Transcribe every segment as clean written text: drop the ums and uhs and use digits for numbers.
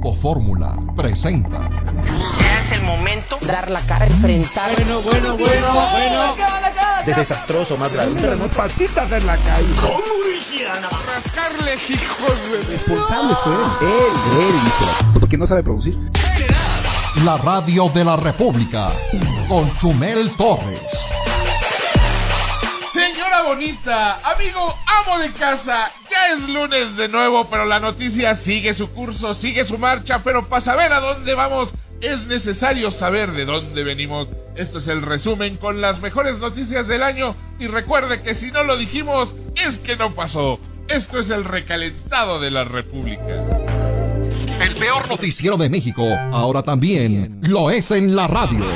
Grupo Fórmula presenta. Ya es el momento de dar la cara, enfrentar. Bueno. Desastroso, más grave. Patitas en la calle. Rascarle, hijos de... Responsable fue él hizo. ¿Por qué no sabe producir? La radio de la República con Chumel Torres. Señora bonita, amigo, amo de casa, ya es lunes de nuevo, pero la noticia sigue su curso, sigue su marcha, pero para saber a dónde vamos, es necesario saber de dónde venimos. Esto es el resumen con las mejores noticias del año, y recuerde que si no lo dijimos, es que no pasó. Esto es el recalentado de la República. El peor noticiero de México, ahora también lo es en la radio.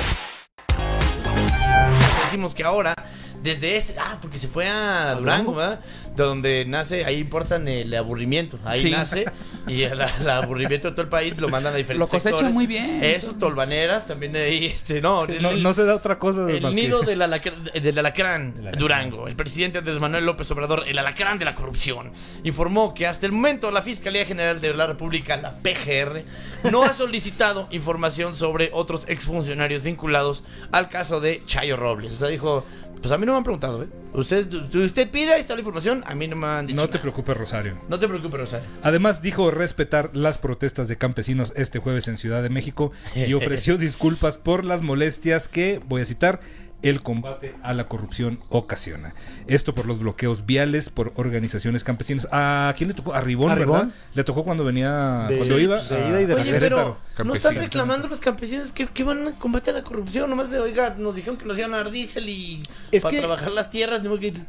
Decimos que ahora, desde ese... porque se fue a Durango, ¿verdad? De donde nace, ahí importan el aburrimiento. Ahí nace, y el aburrimiento de todo el país lo mandan a diferentes sectores. Lo cosechan muy bien. Eso, tolvaneras, también de ahí, no se da otra cosa. El nido del alacrán, Durango. El presidente Andrés Manuel López Obrador, el alacrán de la corrupción, informó que hasta el momento la Fiscalía General de la República, la PGR, no ha solicitado información sobre otros exfuncionarios vinculados al caso de Chayo Robles. O sea, dijo... Pues a mí no me han preguntado, ¿eh? Usted pide, ahí está la información, a mí no me han dicho No te nada. preocupes, Rosario. No te preocupes, Rosario. Además, dijo respetar las protestas de campesinos este jueves en Ciudad de México y ofreció disculpas por las molestias que, voy a citar, el combate a la corrupción ocasiona. Esto por los bloqueos viales por organizaciones campesinas. ¿A quién le tocó? A Ribón, ¿verdad? Le tocó cuando venía, cuando iba. De ida y de Oye, regreso. pero no están reclamando los campesinos que van a combatir a la corrupción. Nomás de, oiga, nos dijeron que nos iban a dar diésel y para trabajar las tierras.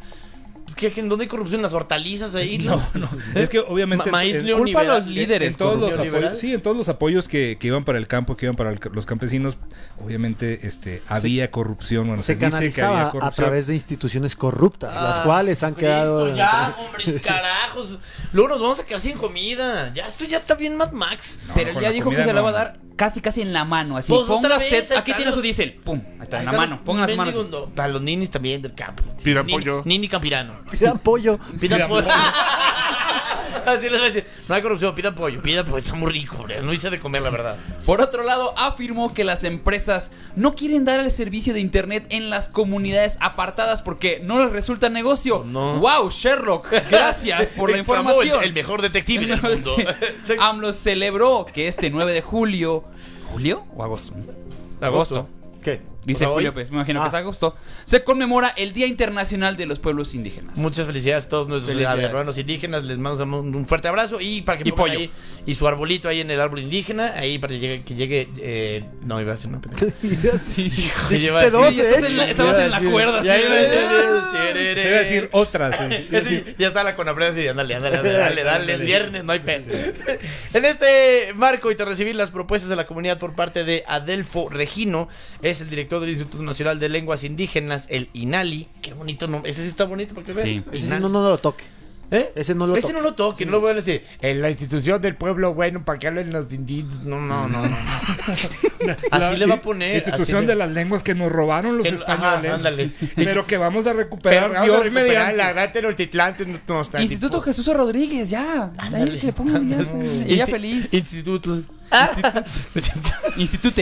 ¿En dónde hay corrupción? ¿Las hortalizas ahí? No. Es que obviamente maíz culpa a los líderes. en todos los neoliberal. apoyos, en todos los apoyos que iban para el campo, que iban para los campesinos, obviamente había corrupción. Bueno, Se dice que había canalizaba corrupción a través de instituciones corruptas, las cuales han quedado... Listo, ya, hombre, carajos. Luego nos vamos a quedar sin comida. Ya, esto ya está bien Mad Max. No, Pero con él ya la dijo comida que se la va a no. dar casi en la mano, así. Pues Ponga otra usted, vez, aquí tiene Carlos. su diésel. Pum, ahí está, en la mano. Ponga las manos. Para los ninis también del campo. Pidan pollo. Nini campirano. Pidan pollo. Pidan pollo. Así les voy a decir. No hay corrupción, pidan pollo. Está muy rico, hombre. No hice de comer, la verdad. Por otro lado, afirmó que las empresas no quieren dar el servicio de internet en las comunidades apartadas porque no les resulta negocio. No. ¡Wow, Sherlock! Gracias por la Exclamó información. el mejor detective del mundo. AMLO celebró que este 9 de julio... ¿Julio o agosto? Agosto. ¿Qué? Dice ¿Hoy? Julio, pues me imagino que es agosto. Se conmemora el Día Internacional de los Pueblos Indígenas. Muchas felicidades a todos nuestros hermanos indígenas. Les mandamos un fuerte abrazo y para que pongan ahí y su arbolito ahí en el árbol indígena, ahí para que llegue no, iba a ser una pendeja. Sí, Dijiste dos, estabas en la cuerda. Ya así. iba Se iba a decir otras. Ya está la Conapred así, ándale, es viernes, no hay pedo. En este marco y tras recibir las propuestas de la comunidad por parte de Adelfo Regino, es el director del Instituto Nacional de Lenguas Indígenas, el INALI. Qué bonito nombre, ese sí está bonito para que veas. Sí. Ese sí no lo toque. ¿Eh? Ese no lo Ese toque. no lo toque, no lo voy a decir. En la institución del pueblo, bueno, para que hablen los indígenas. No. Así le va a poner. Institución de las lenguas que nos robaron los españoles. Ándale. Pero que vamos a recuperar. Dios mediante. la gran Tenochtitlán. Instituto Jesús Rodríguez, ya. Ahí que le pongan ya. Ella feliz. Instituto. Institute.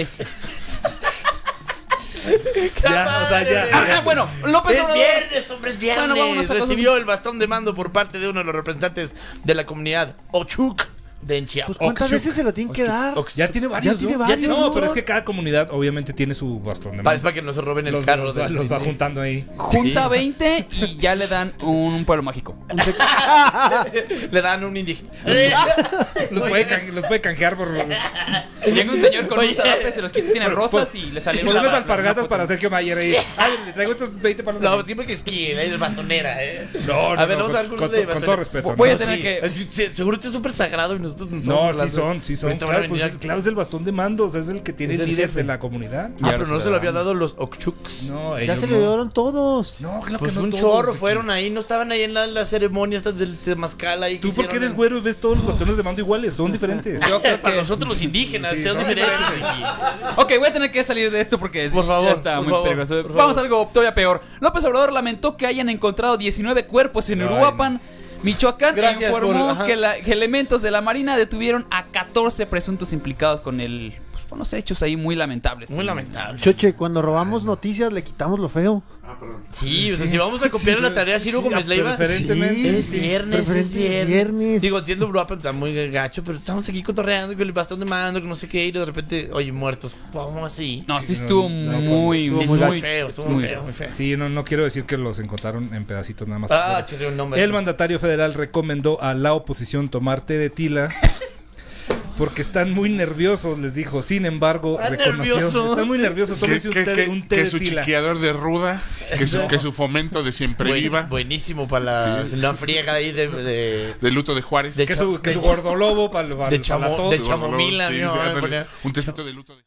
Ya. Bueno, López Es Obrador. viernes, hombre, es viernes. Bueno, vámonos a cosas- Recibió el bastón de mando por parte de uno de los representantes de la comunidad Ochuc de Chiapas. Pues ¿cuántas veces se lo tienen que dar? Ya tiene varios. Ya tiene ¿no? varios, No, ¿no? pero es que cada comunidad obviamente tiene su bastón de Es mando. para que no se roben el Los carro. los va juntando ahí. Junta Sí. 20 y ya le dan un pueblo mágico. Le dan un indígena. Los puede canjear por Llega un señor con un zarape, se los quita, tiene rosas y le sale unas alpargatas para Sergio Mayer ahí. Ay, le traigo estos 20 para No, tipo que esquí, es bastonera, No, A ver, vamos a dar curso de con todo respeto. Voy a ¿no? tener que- Seguro que es súper sagrado y nosotros No, sí son. Ahorita van a Claro, pues, venir claro, es el bastón de mando, o sea, es el que tiene Es el el líder jefe. de la comunidad. pero no se lo había dado los Okchuks. No, Ya ellos se no. lo dieron todos. No, claro Pues que no un todos. chorro fueron ahí, no estaban ahí en la ceremonia esta del Temazcal ahí. Tú porque eres güero y ves todos los bastones de mando iguales, son diferentes. Yo creo Para que... nosotros los indígenas, Sí, sean son diferentes. Ok, voy a tener que salir de esto porque Por sí, favor, ya está por muy favor, peligroso. por Vamos favor. a algo todavía peor. López Obrador lamentó que hayan encontrado 19 cuerpos en Ay, Uruapan Michoacán Gracias informó por- que elementos de la Marina detuvieron a 14 presuntos implicados con los hechos ahí muy lamentables. Muy lamentable. Choche, cuando robamos noticias le quitamos lo feo. Sí, o sea, si vamos a copiar la tarea Ciro Gómez Leiva, preferentemente. es viernes, es viernes. viernes. Digo, entiendo, bro, está muy gacho, pero estamos aquí cotorreando con el bastón de mando, que no sé qué, y de repente, oye, muertos. ¿Cómo así? No, sí estuvo muy, Sí, muy, estuvo muy feo, estuvo muy muy feo, muy feo. Sí, no quiero decir que los encontraron en pedacitos nada más. Ah, chile, un nombre. El mandatario federal recomendó a la oposición tomar té de tila porque están muy nerviosos, les dijo. Sin embargo, Están reconoció. nerviosos. Están muy nerviosos. Tómense un té Que de su tila. chiqueador de rudas, que su fomento de siempre viva, Buenísimo para la friega ahí de luto de Juárez. De Que su gordolobo para de la tos. de chamomila, Sí, ¿no? sí, Voy a ándale. poner, Un tecito de luto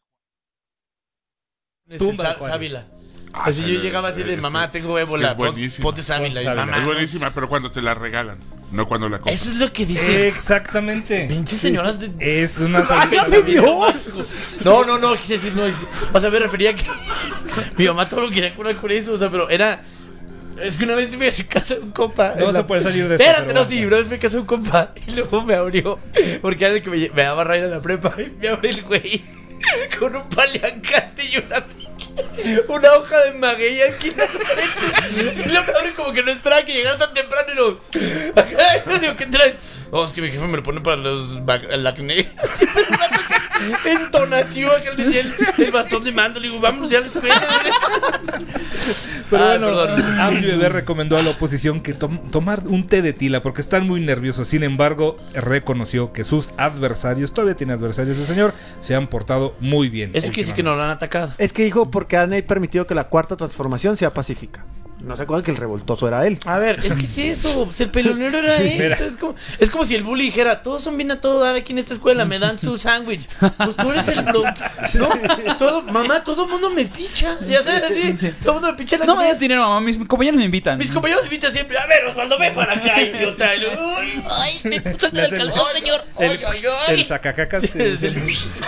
de Tumba de Juárez. sábila. Así yo llegaba así de mamá, tengo ébola, es buenísima. ponte sábila. Y Sábila. mamá, Es buenísima, pero cuando te la regalan, no cuando la compras. eso es lo que dice. Exactamente. Pinches señoras de. Es una ¡Ay, no, quise decir, no. O sea, me refería a que mi mamá todo lo quería curar con eso, o sea, pero era. Es que una vez me fui a casa de un compa. No en se puede salir de esto, Espérate, pero no, sí, una vez me casé un compa y luego me abrió. Porque era el que me daba raíz a la prepa. Y me abre el güey con un paliacate y una hoja de maguey aquí en la frente. Y luego me abre como que no esperaba que llegara tan temprano y lo. Acá, digo, ¿qué traes? Oh, es que mi jefe me lo pone para el acné. Así, pero me toca entonativo que le tenía el bastón de mando. Le digo, vamos ya a la escuela. Pero Ah, bueno, perdón. AMLO recomendó a la oposición que tomar un té de tila porque están muy nerviosos. Sin embargo, reconoció que sus adversarios, todavía tiene adversarios el señor, se han portado muy bien. Eso quiere decir que no lo han atacado. Es que dijo porque han permitido que la cuarta transformación sea pacífica. No se acuerdan que el revoltoso era él. A ver, es que es eso, pues el pelonero era él. mira. Es como si el bully dijera, todos son bien a todo dar aquí en esta escuela, me dan su sándwich. Pues tú eres el bro. No, mamá, todo el mundo me picha. Ya sabes, así, todo el mundo me picha la No me comida. des dinero, mamá. Mis compañeros me invitan. Mis compañeros me invitan siempre, a ver, Osvaldo, ven para acá, idiota. Ay, me suelta del calzón, señor. Ay, ay, ay. El sacacacas. Es el-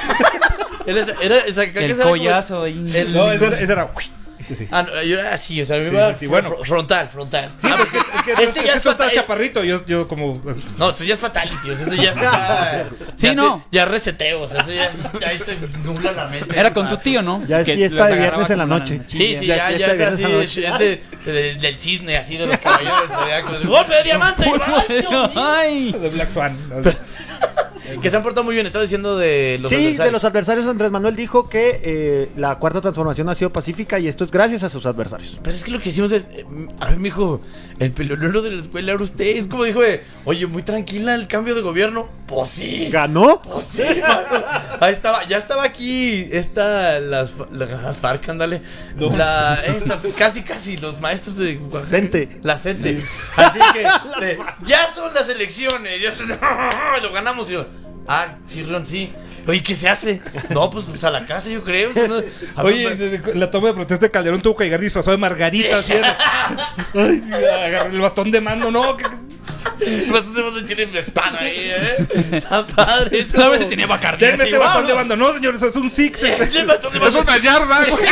Era esa caca, El esa era como- collazo ahí. el- No, ese era. Sí. Ah, no, yo era así, o sea, me Sí, iba sí, sí, bueno. frontal. Sí, pues Este ya es tú estás fatal. chaparrito. Yo como. No, eso ya es fatality, o sea, eso ya es. Sí, ya no. Ya reseteo, o sea, eso ya, ahí te nubla la mente. Era con tu tío, ¿no? Ya es Que fiesta te de agarraba viernes en la como noche. Sí, sí, Ya- ya, ya ya está es bien así, esa noche. del cisne, así de los caballeros, zodiacos. ¡Golpe de diamante! ¡Ay, Dios mío! Ay. De Black Swan. Que se han portado muy bien, estás diciendo de los Sí, de adversarios. los adversarios Andrés Manuel dijo que la cuarta transformación ha sido pacífica y esto es gracias a sus adversarios. Pero es que lo que decimos es, a ver, mijo, el pelonero de la escuela era usted. Es como dijo, oye, muy tranquila el cambio de gobierno. Pues sí. ¿Ganó? Pues sí, mano. Ahí estaba, ya estaba aquí las FARC, ándale. Casi, los maestros de Cente. La CENTE. Así que, ya son las elecciones. Ya lo ganamos. Y yo, chirrión, sí. Oye, ¿qué se hace? No, pues a la casa, yo creo. Oye, la toma de protesta de Calderón tuvo que llegar disfrazado de Margarita. Así era. Ay, sí, agarré el bastón de mando, no. Bastante tiene mi espada ahí, Está padre eso. No, a veces tenía Bacardí. Denme así, este bastón de vámonos. mando. No, señor, eso es un six. Ese bastón de Es una yarda, güey.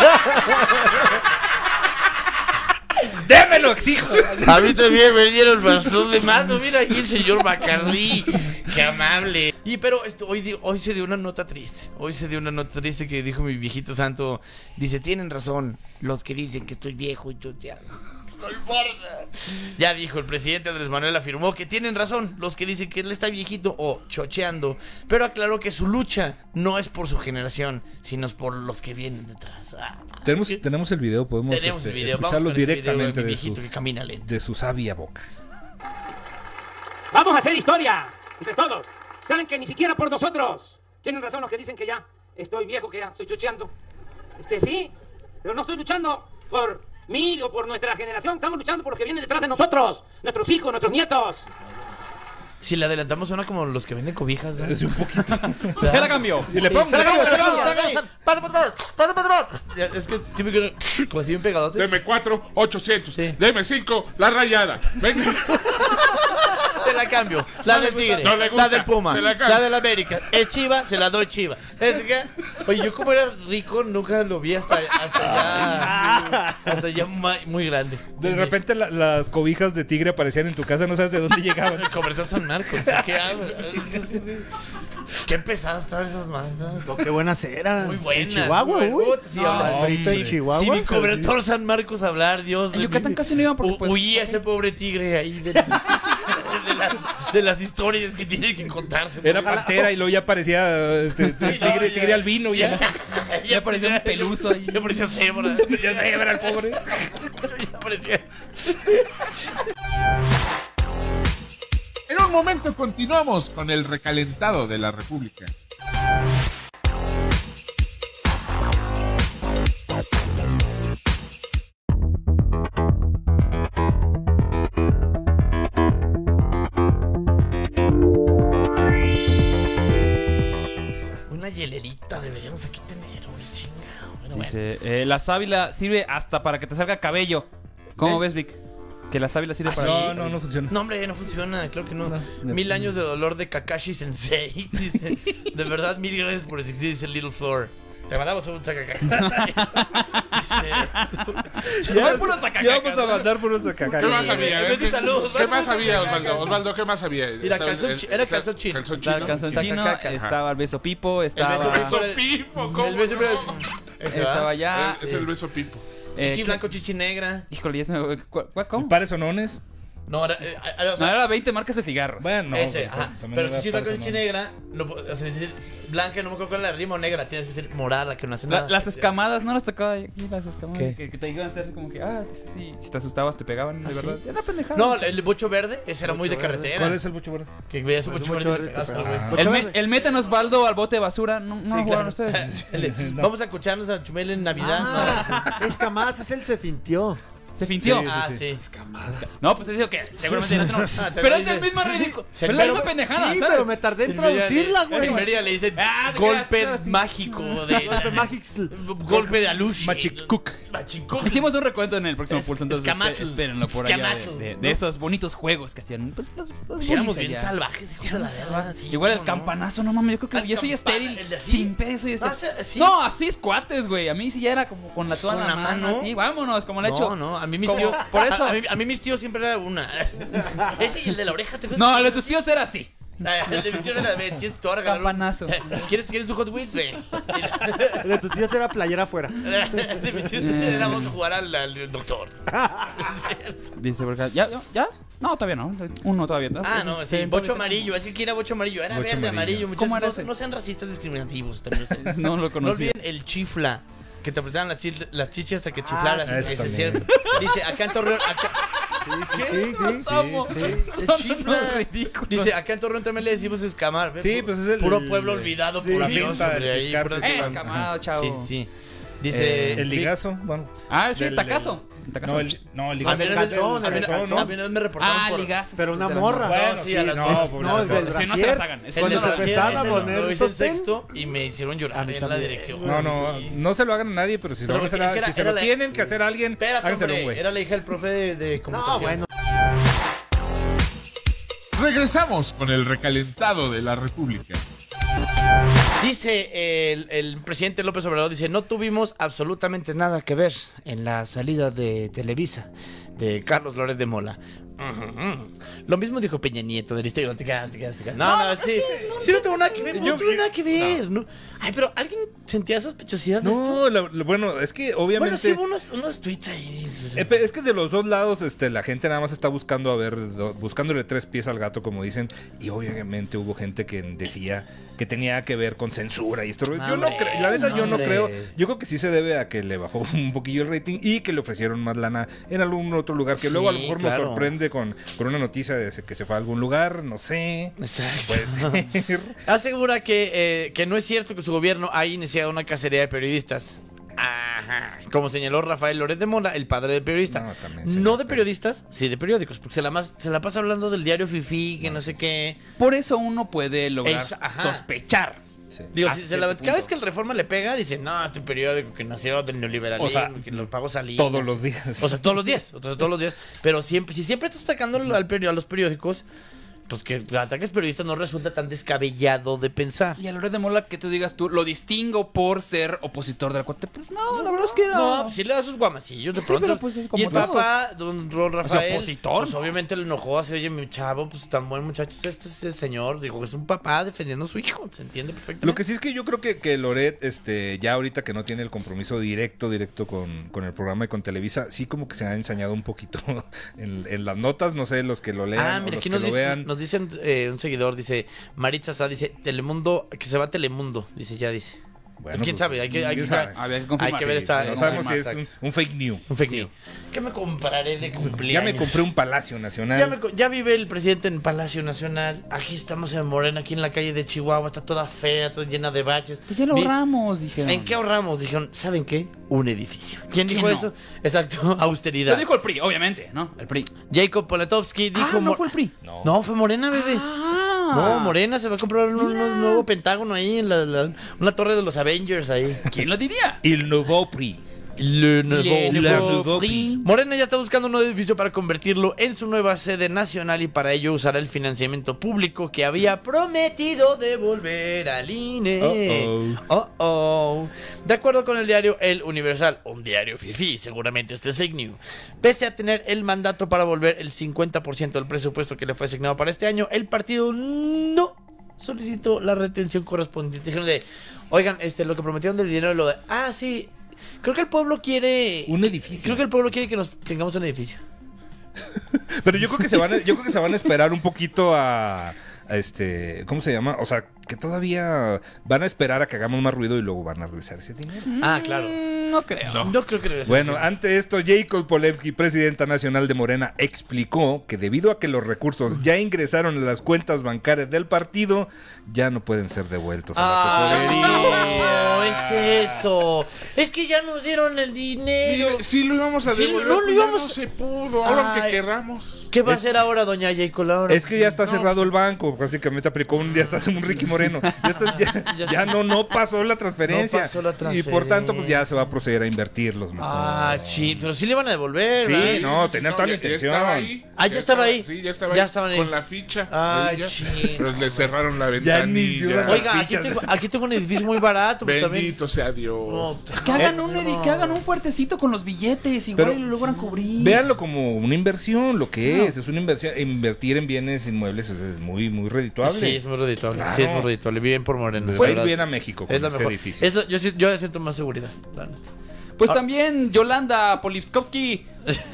Démelo, exijo. A mí también me dieron bastón de mando. Mira aquí el señor Bacardí. Qué amable. Pero hoy se dio una nota triste. Hoy se dio una nota triste que dijo mi viejito santo. Dice, tienen razón los que dicen que estoy viejo y yo ya... No importa. Ya dijo el presidente Andrés Manuel, afirmó que tienen razón los que dicen que él está viejito o chocheando, pero aclaró que su lucha no es por su generación, sino es por los que vienen detrás. Tenemos el video, podemos Tenemos el video, vamos escucharlo con ese video directamente de mi viejito que camina lento. de su sabia boca. Vamos a hacer historia entre todos. Saben que ni siquiera por nosotros. Tienen razón los que dicen que ya estoy viejo, que ya estoy chocheando. Sí, pero no estoy luchando por mí o por nuestra generación. Estamos luchando por los que vienen detrás de nosotros, nuestros hijos, nuestros nietos. Si le adelantamos suena como los que venden cobijas, ¿verdad? Es un poquito. Se la cambió. Y le pongo. Ya, es que sí me quedo como así bien pegadotes. Deme 4, 800. Sí. Deme 5, la rayada. Venga. se la cambio. La del Tigre, No le gusta, la del Puma, se la cambio. la del América. Es Chiva, se la doy Chiva. Es que, oye, yo como era rico, nunca lo vi hasta ya muy grande. De repente las cobijas de tigre aparecían en tu casa, no sabes de dónde llegaban. El cobertor San Marcos, ¿qué hago? Qué pesadas estaban esas masas. Qué buenas eran. Muy buenas. En Chihuahua, muy uy. buenas. Sí, Alfredito en sí, Chihuahua. sí, mi cobertor San Marcos a hablar, Dios. En Yucatán casi no iban porque pues, huía ese pobre tigre ahí de las historias que tiene que contarse. Era pantera y luego ya parecía tigre albino ya. Ya parecía un peluso ahí. Ya parecía cebra. Ya cebra el pobre. Ya parecía... En un momento continuamos con el recalentado de la República. Una hielerita deberíamos aquí tener, güey, chingado. Bueno, Dice, la sábila sirve hasta para que te salga cabello. ¿Cómo ves, Vic? Que la sábila sirve para... No funciona. No, hombre, no funciona, claro que no. 1000 años de dolor de Kakashi Sensei. Dice, de verdad, 1000 gracias por existir, dice Little Floor. Te mandamos un sacacacas. Ya vamos a mandar por unos ¿Qué más había? ¿Qué más había, Osvaldo? Osvaldo, ¿qué más había? Mira, era calzón chino. Estaba el calzón chino, estaba el beso pipo, estaba... El beso pipo, ¿cómo El beso no? Estaba ya... Es el beso pipo. Chichi blanco, chichi negra. Híjole, ya se me... ¿Cómo? ¿Pares sonones? No, era, o sea, No, era 20 marcas de cigarros. Bueno, no. ese, ajá. Pero era chichi blanco, pares chichi sonones. negra, no, o sea, decir blanca, no me acuerdo cuál es la rima, o negra, tienes que ser morada, que no hace nada. Las escamadas, ¿no las tocaba aquí? Las escamadas. ¿Qué? Que te iban a hacer como que, sí, si te asustabas te pegaban, de ¿Ah, verdad. sí? Era pendejada. No, el bocho verde, ese era muy de carretera. ¿Cuál es el bocho verde? Que veías un bocho verde y le pegabas al güey. El meten Osvaldo al bote de basura. No, Sí, no jugaron claro. ustedes. Vamos a escucharnos a Chumel en Navidad. Es que más, es el se fintió. Se fintió. Sí. No, pues te digo que seguramente no. te Pero lo es el dice. mismo ridículo. Sí, Pero es la misma pendejada, Sí, ¿sabes? pero me tardé en traducirla, güey. En Mérida le dicen Ah, golpe claro, sí. mágico de Golpe Magixl. golpe de Alushi. Machiccook. Machiccook. Hicimos un recuento en el próximo pulso, entonces Escamatl. espérenlo por allá Escamatl. de esos bonitos juegos que hacían. Pues los Pues éramos bullies bien allá. salvajes, hijos de la verga. Sí, Igual el ¿cómo no? campanazo, no mames, yo creo que El yo soy campana, estéril. el de así. Sin peso y estéril. ¿Sí? No, así es cuates, güey. A mí sí ya era como con la toda ¿Con en la la mano, mano? así, vámonos, como le he hecho. No, a mí mis Como- tíos. por eso. A mí mis tíos siempre era una. Ese y el de la oreja, ¿te ves? No, el de tus tíos era así. El de mis tíos era de. ¿Quieres te voy a regalar un- Campanazo. ¿Quieres tu Hot Wheels? Ven. El de tus tíos era playera afuera. De mis tíos era vamos a jugar al doctor. Dice por acá, ¿ya? No, todavía no. Uno todavía. Ah, no, sí, bocho amarillo. Es que aquí era bocho amarillo. Era Bocho verde, amarillo. amarillo. Muchachos, ¿Cómo era no, ese? no sean racistas discriminativos también ustedes. No lo No conocía. olviden el chifla. Que te apretaban las chichas hasta que chiflaras. eso Ese es también. cierto. Dice, acá en Torreón. Sí. Somos. El Son chifla. unos ridículos. Dice, acá en Torreón también le decimos escamar. ¿ves? Sí, pues es el... Puro pueblo olvidado por la Dios. finta, Hombre, el ahí, chiscarse, puras- sí. Escamado, chavo. Sí. Dice. El ligazo, bueno. Ah, sí, Del- tacazo. No, el A ligazo. mí el calzón, a mí me reportaron Ah, por. ligazos. Pero una de la morra. Bueno, sí, sí, a las no, veces. por No, el del Si no se brasier. las hagan. El Cuando del se brasier, empezaron a ese poner lo hice en sostén. sexto y me hicieron A llorar mí en la también. dirección. No, Sí. no se lo hagan a nadie, pero si, Pero no, es que era- si se era lo la- tienen que hacer a alguien, Espérate, háganselo un hombre. güey. Era la hija del profe de No, computación. bueno. Regresamos con el recalentado de la República. Dice el presidente López Obrador, dice, no tuvimos absolutamente nada que ver en la salida de Televisa de Carlos Loret de Mola. Lo mismo dijo Peña Nieto del Instagram. No, sí. Sí, no tengo nada que ver. No tuve nada que ver. No. Ay, pero ¿alguien sentía sospechosidad de esto? No, bueno, es que obviamente... Bueno, sí hubo unos tweets ahí. Es que de los dos lados la gente nada más está buscando buscándole tres pies al gato, como dicen, y obviamente hubo gente que decía que tenía que ver con censura y esto. Yo no creo, la neta yo no hombre. creo. Yo creo que sí se debe a que le bajó un poquillo el rating y que le ofrecieron más lana en algún otro lugar, que Sí, luego a lo mejor claro. nos sorprende con una noticia de que se fue a algún lugar, no sé. Exacto. Puede ser. Asegura que no es cierto que su gobierno haya iniciado una cacería de periodistas. Ajá. Como señaló Rafael Loret de Mola, el padre del periodista. No, también se No lo de periodistas, sí de periódicos, porque se la pasa hablando del diario Fifi, que no sé qué. Por eso uno puede lograr Ajá. sospechar. Sí. Digo, Hasta si cierto cada punto. vez que el Reforma le pega, dicen, no, este periódico que nació del neoliberalismo, O sea, que lo pagó Salinas. todos los días. O sea, todos los días. Pero siempre, si siempre estás atacando a los periódicos, pues que ataques periodistas no resulta tan descabellado de pensar. Y a Loret de Mola, que tú digas tú, lo distingo por ser opositor de la 4T. Pues no, la verdad es que no. Pues sí le da sus guamacillos de Sí, pronto. pero pues es como y el todos. papá, don Rafael, opositor, pues ¿no? obviamente le enojó así, oye, mi chavo, pues tan buen muchacho este es el señor. Digo, es un papá defendiendo a su hijo, se entiende perfectamente. Lo que sí es que yo creo que Loret, ya ahorita que no tiene el compromiso directo con el programa y con Televisa, sí como que se ha ensañado un poquito en las notas, no sé, los que lo lean o mira, los aquí que lo vean. nos dicen un seguidor, dice, Maritza Sá, dice, Telemundo, que se va a Telemundo, dice, ya dice. Bueno, ¿Quién pues, sabe? Hay que Había que confirmar. hay que ver Sí, esta... No no sabemos si confirmar, es un fake news. Un fake Sí. news. ¿Qué me compraré de Ya cumpleaños? me compré un Palacio Nacional. Ya vive el presidente en Palacio Nacional. Aquí estamos en Morena, aquí en la calle de Chihuahua. Está toda fea, toda llena de baches. Pues ya lo ahorramos, dijeron. ¿En qué ahorramos? Dijeron, ¿saben qué? Un edificio. ¿Quién dijo no? eso? Exacto, austeridad. Lo dijo el PRI, obviamente, ¿no? El PRI. Jacob Poletowski dijo... No fue el PRI. No, fue Morena, bebé. No, Morena se va a comprar un nuevo pentágono ahí en una torre de los Avengers ahí. ¿Quién lo diría? Il Nouveau PRI. Le Nouveau Nouveau PRI. Morena ya está buscando un nuevo edificio para convertirlo en su nueva sede nacional y para ello usará el financiamiento público que había prometido devolver al INE. De acuerdo con el diario El Universal, un diario fifí, seguramente este es fake news. Pese a tener el mandato para volver el 50% del presupuesto que le fue asignado para este año, el partido no solicitó la retención correspondiente. Dijeron de, oigan, lo que prometieron del dinero, lo de, sí. Creo que el pueblo quiere Un edificio. Creo que el pueblo quiere que nos tengamos un edificio. Pero yo creo que se van a esperar un poquito a ¿cómo se llama? O sea, que todavía van a esperar a que hagamos más ruido y luego van a regresar ese dinero. Claro. No creo. No creo que regrese. Bueno, ante esto, Jacob Polewski, presidenta nacional de Morena, explicó que debido a que los recursos ya ingresaron a las cuentas bancarias del partido, ya no pueden ser devueltos a la tesorería. No, es eso. Es que ya nos dieron el dinero. Mire, sí lo íbamos a Sí, devolver, no lo pero ya íbamos no a- se pudo, ahora Ay. aunque querramos. ¿Qué va a hacer ahora, doña Jacob? Ahora? Es que ya está cerrado el banco, básicamente aplicó ya está un Ricky Moreno. Ya no pasó la transferencia. No pasó la Y por tanto, pues ya se va a proceder a invertirlos mejor. Sí, pero sí le van a devolver. Sí, ¿verdad? no, tenía toda la ya intención. estaba ahí. Ya estaba ahí. Sí, ya estaba Ya ahí. estaban ahí. Con la ficha. Ay, ahí ya. chino. Pero le cerraron la Ya ni dio ventanilla. la- Oiga, fichas. aquí tengo un edificio muy barato. Pues, también. Bendito sea Dios. No, Que hagan un fuertecito con los billetes, igual Pero- y lo logran cubrir. Véanlo como una inversión, lo que es una inversión. Invertir en bienes inmuebles es muy, muy redituable. Sí, es muy redituable. Claro. Sí, es muy redituable. Bien por Morena. Le la va a ir verdad. bien a México con Es la este mejor. edificio. Yo siento más seguridad. La neta. Pues también Yolanda Polivkovsky.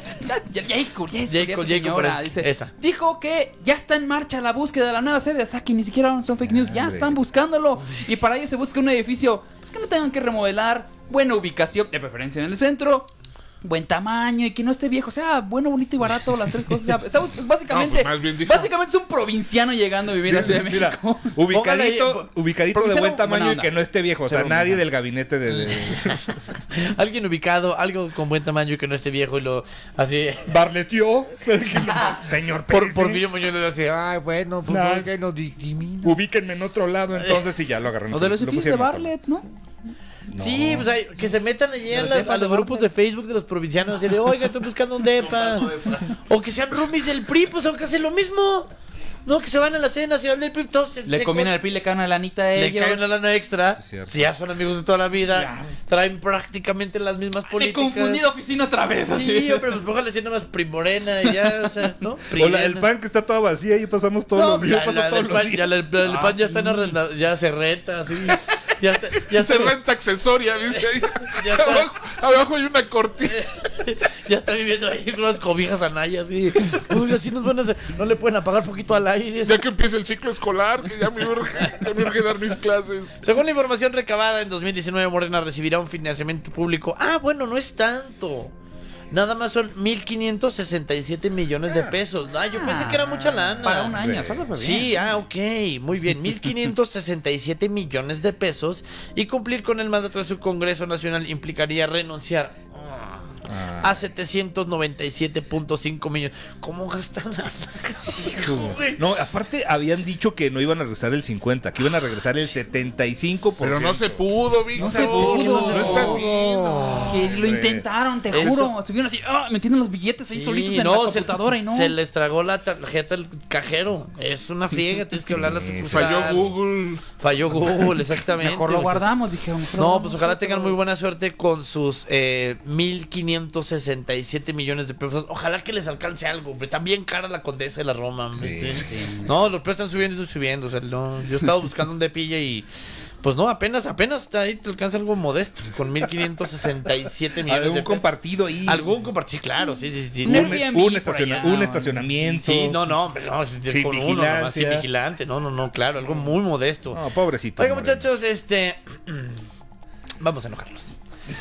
Jacob, Polevsky, dice, esa. dijo que ya está en marcha la búsqueda de la nueva sede. O sea, que ni siquiera son fake news, ya Hombre. están buscándolo. Y para ello se busca un edificio pues que no tengan que remodelar, buena ubicación, de preferencia en el centro, buen tamaño y que no esté viejo. O sea, bueno, bonito y barato, las tres cosas. O sea, básicamente, No, pues más bien dijo- básicamente es un provinciano llegando a vivir a Ciudad de Mira, México. ubicadito de Provinciano, buen tamaño buena y que onda. no esté viejo. O sea, Cero nadie buena. del gabinete de Alguien ubicado, algo con buen tamaño y que no esté viejo y lo así. Barletió. Señor Pérez. Porfirio Muñoz le dice, bueno, pues No. no, que nos discrimina. Ubíquenme en otro lado, entonces, y ya lo agarraron. O de los Lo edificios de pusieron en Bartlett, ¿no? No. Sí, pues que se metan allí Los a depas los de grupos de Facebook de los provincianos. Así de, oiga, estoy buscando un depa. O que sean roomies del PRI, pues aunque hacen lo mismo. No, que se van a la sede nacional del PRI. Todos Le conviene al PRI, le caen una lanita a Le ellos. caen una lana extra. Sí, cierto. Si ya son amigos de toda la vida. Ya. Traen prácticamente las mismas Me he políticas. confundido oficina otra vez. así. Sí, hombre, pues póngale así nomás Primorena y ya, o sea, ¿no? O el Primorena. pan que está toda vacía y pasamos todos No, los días. ya, pasa la todos del los pan, días. ya el pan ya está en arrendado, ya se renta, así. Ya Se renta accesoria, dice ahí. Ya está. Abajo hay una cortina. Ya está viviendo ahí con unas cobijas anayas, así. Uy, así nos van a hacer. No le pueden apagar poquito al aire. Ya que empieza el ciclo escolar, que ya me urge dar mis clases. Según la información recabada, en 2019 Morena recibirá un financiamiento público. Bueno, no es tanto. Nada más son 1,567 millones de pesos. Yo pensé que era mucha lana. Para un año, está súper bien. Sí, ok, muy bien. 1,567 millones de pesos. Y cumplir con el mandato de su Congreso Nacional implicaría renunciar a 797.5 millones. ¿Cómo gastan la No, aparte habían dicho que no iban a regresar el 50, que iban a regresar el 75%. Pero no se pudo, Víctor. No se pudo. No estás viendo. Es que lo intentaron, te juro. Estuvieron así, metiendo los billetes ahí solitos en la computadora y no. Se les tragó la tarjeta al cajero. Es una friega, tienes que hablar a la sucursal. Falló Google, exactamente. Mejor lo guardamos, dijeron. No, pues ojalá tengan muy buena suerte con sus 1,567 millones de pesos. Ojalá que les alcance algo. Está bien cara la Condesa de la Roma, hombre. Sí. No, los precios están subiendo y subiendo. O sea, no, yo he estado buscando un de pilla y... Pues no, apenas está ahí, te alcanza algo modesto, con 1,567 millones de algún pesos. Compartido ahí. Algún compartido, claro, sí. Un estacionamiento. Sí, no, pero no, sin con vigilancia. uno nomás, sin vigilante, no, claro, algo muy modesto. No, pobrecito. Oiga, muchachos, vamos a enojarnos.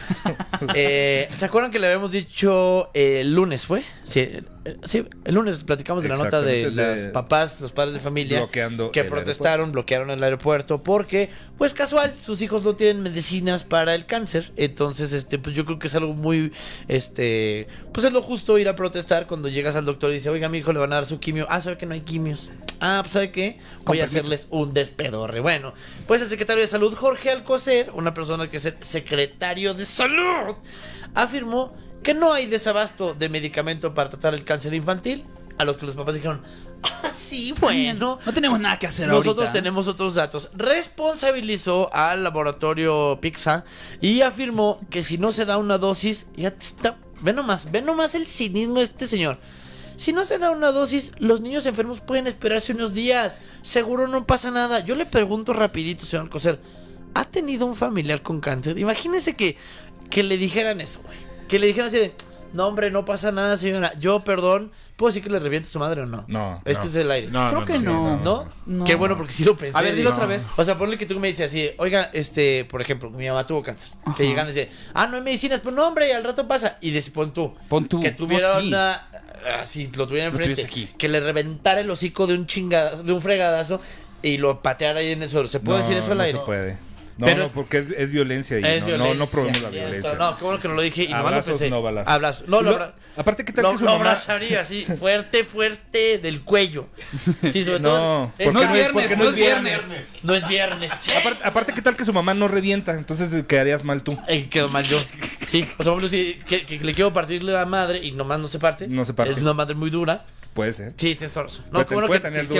¿Se acuerdan que le habíamos dicho el lunes, fue? Sí, el lunes platicamos de la nota de los papás, los padres de familia que protestaron, bloquearon el aeropuerto porque, pues casual, sus hijos no tienen medicinas para el cáncer. Entonces, pues yo creo que es algo muy, pues es lo justo ir a protestar cuando llegas al doctor y dice, oiga, mi hijo le van a dar su quimio. Ah, ¿sabe que no hay quimios? Ah, pues ¿sabe qué? Voy a hacerles un despedorre. Bueno, pues el secretario de Salud, Jorge Alcocer, una persona que es el secretario de Salud, afirmó que no hay desabasto de medicamento para tratar el cáncer infantil. A lo que los papás dijeron, sí, bueno, no tenemos nada que hacer nosotros ahorita. Tenemos otros datos. Responsabilizó al laboratorio Pixa y afirmó que si no se da una dosis, ya está, ve nomás el cinismo de este señor. Si no se da una dosis, los niños enfermos pueden esperarse unos días. Seguro no pasa nada. Yo le pregunto rapidito, señor Alcocer, ¿ha tenido un familiar con cáncer? Imagínese que le dijeran eso, güey. Que le dijeran así de, no, hombre, no pasa nada, señora. Yo, perdón, ¿puedo decir que le reviente a su madre o no? No. Es que es el aire. Creo que no. ¿No? Qué bueno, porque sí lo pensé. A ver, dilo otra vez. O sea, ponle que tú me dices así, oiga, por ejemplo, mi mamá tuvo cáncer. Ajá. Que llegan y dicen, no hay medicinas. Pues no, hombre, al rato pasa. Y pon tú. Que tuviera así, lo tuviera enfrente. Que le reventara el hocico de un fregadazo y lo pateara ahí en el suelo. ¿Se puede decir eso al aire? No se puede. No, pero porque es violencia y no promovemos la violencia. No, qué bueno que no lo dije y nomás lo pensé. No balazos. Abrazos. No, aparte, ¿qué tal que su lo mamá abrazaría así, fuerte del cuello. Sí, sobre todo. No es viernes. No es viernes. Aparte, ¿qué tal que su mamá no revienta? Entonces quedarías mal tú. Quedo mal yo. Sí, o sea, si le quiero partirle la madre y nomás no se parte. No se parte. Es una madre muy dura. Puede ser. Sí, tienes toda razón. No, qué bueno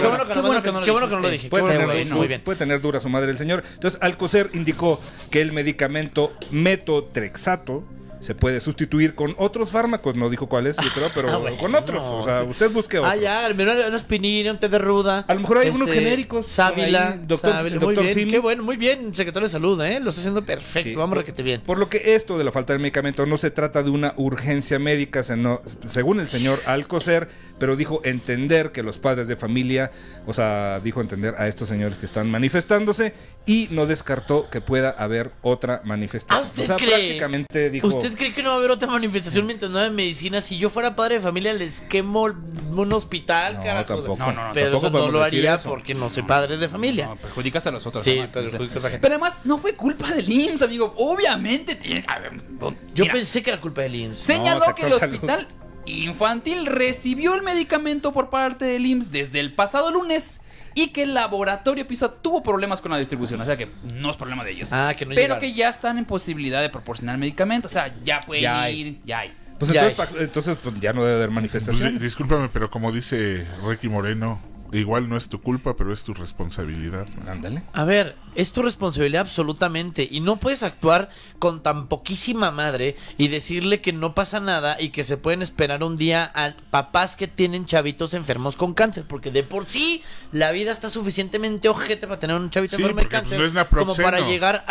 que no lo dije. Muy bien. Puede tener dura su madre el señor. Entonces, Alcocer indicó que el medicamento metotrexato se puede sustituir con otros fármacos. No dijo cuáles, yo creo, pero con otros. O sea, usted busque otros. Ya, al menos una aspirina, un té de ruda. A lo mejor hay unos genéricos. Sábila, doctor muy bien, Simi. qué bueno, muy bien, secretario de Salud, lo está haciendo perfecto. Sí, vamos a requete bien. Por lo que esto de la falta de medicamento no se trata de una urgencia médica, según el señor Alcocer, pero dijo entender que los padres de familia, o sea, dijo entender a estos señores que están manifestándose y no descartó que pueda haber otra manifestación. ¿Usted cree? Prácticamente dijo... ¿Usted cree que no va a haber otra manifestación mientras no haya medicina? Si yo fuera padre de familia, les quemo un hospital, carajo. Tampoco. Pero eso no lo haría porque no soy padre de familia. No, perjudicas a los otros. Sí, perjudicas a la gente. Pero además, no fue culpa del IMSS, amigo. Obviamente tiene... Yo pensé que era culpa del IMSS. Señaló que el hospital infantil recibió el medicamento por parte del IMSS desde el pasado lunes y que el laboratorio PISA tuvo problemas con la distribución, o sea que no es problema de ellos. Que no pero llegaron. Que ya están en posibilidad de proporcionar medicamento, o sea, ya pueden ir, ya hay. Pues entonces pues ya no debe haber manifestación. Pues, discúlpame, pero como dice Ricky Moreno, igual no es tu culpa, pero es tu responsabilidad. Ándale. A ver, es tu responsabilidad absolutamente. Y no puedes actuar con tan poquísima madre y decirle que no pasa nada y que se pueden esperar un día a papás que tienen chavitos enfermos con cáncer. Porque de por sí la vida está suficientemente ojete para tener un chavito enfermo de cáncer. No es como para llegar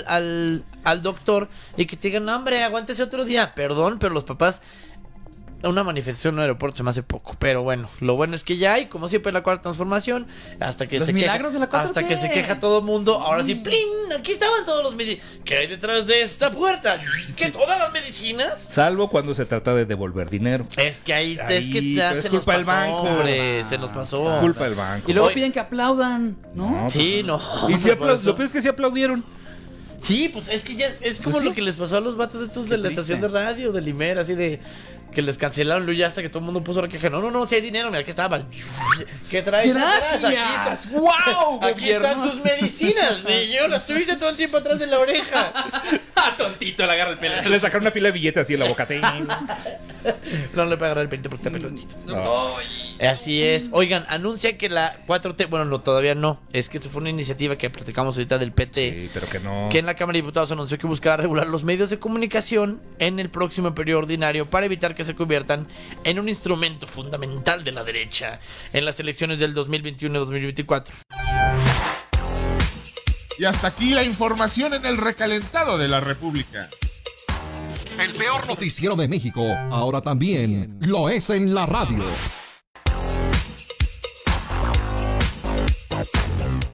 al doctor y que te digan, no, hombre, aguántese otro día. Perdón, pero los papás... Una manifestación en el aeropuerto se me hace poco, pero bueno, lo bueno es que ya hay, como siempre, la cuarta transformación, hasta que los milagros de la 4T. Hasta que se queja todo el mundo, ahora sí, ¡plin! Aquí estaban todos los medicinas. ¿Qué hay detrás de esta puerta? ¿Que todas las medicinas? Salvo cuando se trata de devolver dinero. Es que ahí es que se nos culpa del pasó, banco. Hombre, se nos pasó. Es culpa del banco. Y luego piden que aplaudan, ¿no? Sí, no. Y si lo peor es que sí aplaudieron. Sí, pues es que ya es como Pues sí. lo que les pasó a los vatos estos Qué de la triste. estación de radio, de Limer, así de que les cancelaron luego ya hasta que todo el mundo puso la queja. No, si hay dinero, mira, aquí estaba. ¿Qué traes atrás? ¡Gracias! ¡Wow! Aquí están tus medicinas, niño. Las tuviste todo el tiempo atrás de la oreja. ¡Ah, tontito! Le agarra el pelo. Le sacaron una fila de billetes así en la boca. No le puede agarrar el 20 porque está peloncito. Así es. Oigan, anuncia que la 4T, bueno, no, todavía no. Es que esto fue una iniciativa que platicamos ahorita del PT. Sí, pero que no. Que en la Cámara de Diputados anunció que buscaba regular los medios de comunicación en el próximo periodo ordinario para evitar que se conviertan en un instrumento fundamental de la derecha en las elecciones del 2021-2024. Y hasta aquí la información en el recalentado de la República. El peor noticiero de México, ahora también lo es en la radio.